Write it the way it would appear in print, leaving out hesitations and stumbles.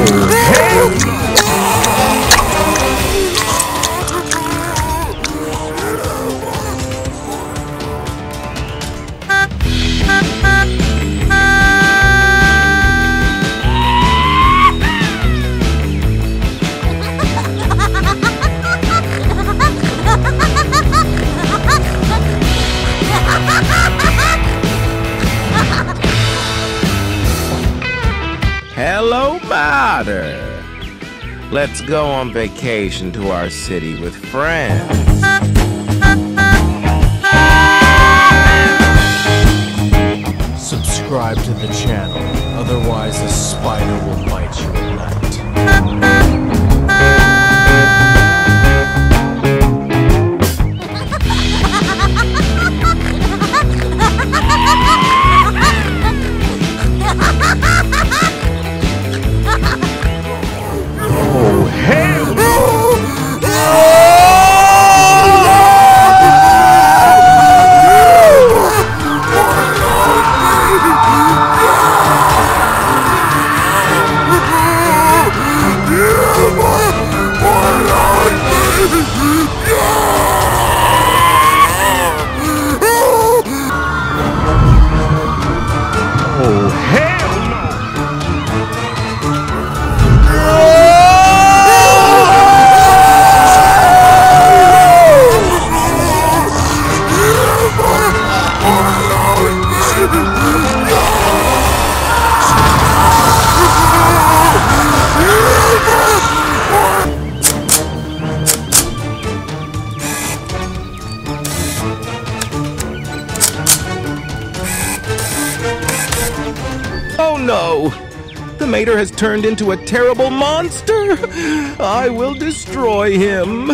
Hello, Mater. Let's go on vacation to our city with friends. Subscribe to the channel, otherwise a spider will bite you at night. Oh, hell no! Oh, hell no! Oh no! The mater has turned into a terrible monster! I will destroy him!